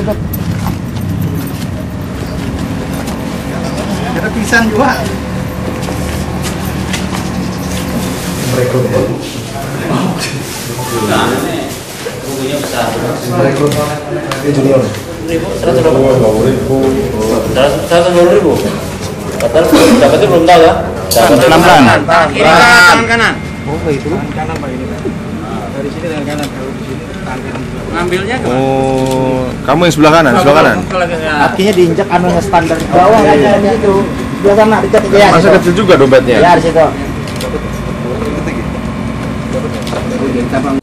ribet. Ada pisang juga. Bukunya besar. Ini junior. 120.000. Padahal dapatnya belum tahu ya. Pelan-pelan. Kiri tangan kanan. Oh, itu tangan kanan Pak ini. Dari sini tangan kanan, kalau di sini tangan kanan juga. Ngambilnya kemana? Oh, kamu yang sebelah kanan, sebelah kanan. Kakinya diinjak anunya standar bawah aja itu. Sebelah sana dicat aja ya. Masa kecil juga dompetnya? Ya di situ.